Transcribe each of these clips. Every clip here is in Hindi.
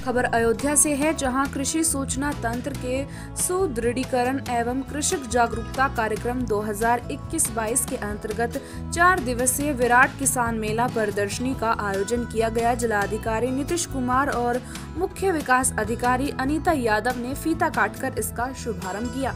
खबर अयोध्या से है, जहां कृषि सूचना तंत्र के सुदृढ़ीकरण एवं कृषक जागरूकता कार्यक्रम 2021-22 के अंतर्गत 4 दिवसीय विराट किसान मेला प्रदर्शनी का आयोजन किया गया। जिलाधिकारी नीतीश कुमार और मुख्य विकास अधिकारी अनीता यादव ने फीता काटकर इसका शुभारंभ किया।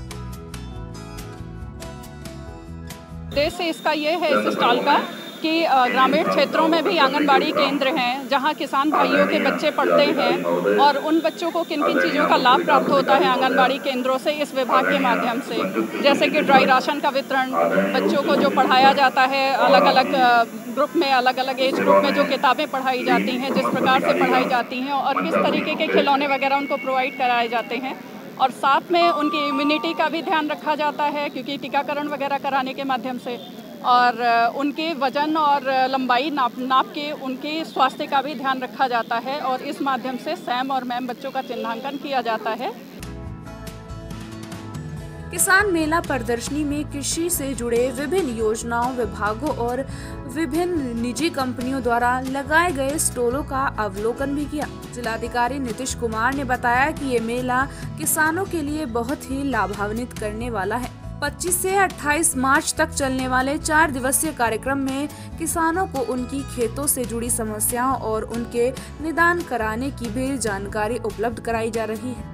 उद्देश्य इसका ये है इस स्टॉल का कि ग्रामीण क्षेत्रों में भी आंगनबाड़ी केंद्र हैं जहां किसान भाइयों के बच्चे पढ़ते हैं और उन बच्चों को किन किन चीज़ों का लाभ प्राप्त होता है आंगनबाड़ी केंद्रों से इस विभाग के माध्यम से, जैसे कि ड्राई राशन का वितरण, बच्चों को जो पढ़ाया जाता है अलग अलग ग्रुप में, अलग अलग एज ग्रुप में जो किताबें पढ़ाई जाती हैं, जिस प्रकार से पढ़ाई जाती हैं और किस तरीके के खिलौने वगैरह उनको प्रोवाइड कराए जाते हैं। और साथ में उनकी इम्यूनिटी का भी ध्यान रखा जाता है क्योंकि टीकाकरण वगैरह कराने के माध्यम से, और उनके वजन और लंबाई नाप के उनके स्वास्थ्य का भी ध्यान रखा जाता है और इस माध्यम से सैम और मैम बच्चों का चिन्हांकन किया जाता है। किसान मेला प्रदर्शनी में कृषि से जुड़े विभिन्न योजनाओं, विभागों और विभिन्न निजी कंपनियों द्वारा लगाए गए स्टॉलों का अवलोकन भी किया। जिलाधिकारी नीतीश कुमार ने बताया कि ये मेला किसानों के लिए बहुत ही लाभान्वित करने वाला है। 25 से 28 मार्च तक चलने वाले 4 दिवसीय कार्यक्रम में किसानों को उनकी खेतों से जुड़ी समस्याओं और उनके निदान कराने की भी जानकारी उपलब्ध कराई जा रही है।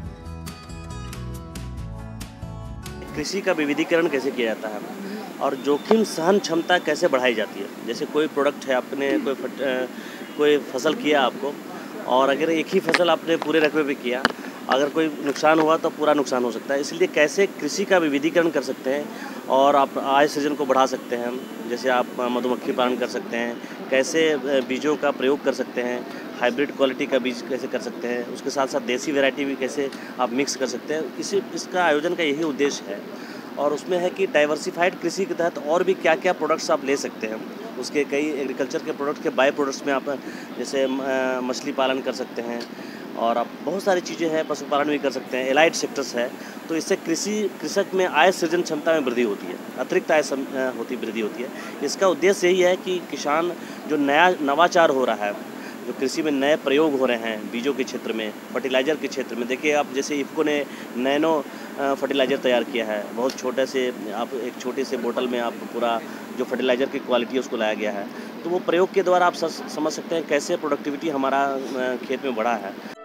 कृषि का विविधीकरण कैसे किया जाता है और जोखिम सहन क्षमता कैसे बढ़ाई जाती है। जैसे कोई प्रोडक्ट है, आपने कोई फसल किया आपको, और अगर एक ही फसल आपने पूरे रकबे पे किया, अगर कोई नुकसान हुआ तो पूरा नुकसान हो सकता है। इसलिए कैसे कृषि का विविधीकरण कर सकते हैं और आप आय सृजन को बढ़ा सकते हैं। जैसे आप मधुमक्खी पालन कर सकते हैं, कैसे बीजों का प्रयोग कर सकते हैं, हाइब्रिड क्वालिटी का बीज कैसे कर सकते हैं, उसके साथ साथ देसी वैरायटी भी कैसे आप मिक्स कर सकते हैं। इसका आयोजन का यही उद्देश्य है। और उसमें है कि डाइवर्सिफाइड कृषि के तहत और भी क्या क्या प्रोडक्ट्स आप ले सकते हैं। उसके कई एग्रीकल्चर के प्रोडक्ट के बाय प्रोडक्ट्स में आप जैसे मछली पालन कर सकते हैं और आप बहुत सारी चीज़ें हैं, पशुपालन भी कर सकते हैं, एलाइड सेक्टर्स है। तो इससे कृषक में आय सृजन क्षमता में वृद्धि होती है, अतिरिक्त आय वृद्धि होती है। इसका उद्देश्य यही है कि किसान जो नया नवाचार हो रहा है, जो कृषि में नए प्रयोग हो रहे हैं बीजों के क्षेत्र में, फर्टिलाइज़र के क्षेत्र में, देखिए आप जैसे इफ़को ने नैनो फर्टिलाइज़र तैयार किया है। बहुत छोटे से आप एक छोटे से बोतल में आप पूरा जो फर्टिलाइज़र की क्वालिटी है उसको लाया गया है। तो वो प्रयोग के द्वारा आप समझ सकते हैं कैसे प्रोडक्टिविटी हमारा खेत में बढ़ा है।